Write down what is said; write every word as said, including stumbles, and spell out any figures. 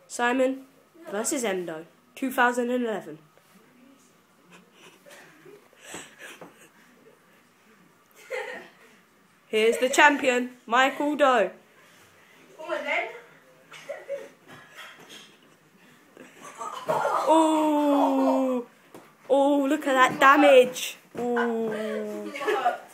Simon versus Endo, two thousand eleven. Here's the champion, michaeldo. Oh, oh, look at that damage. Oh.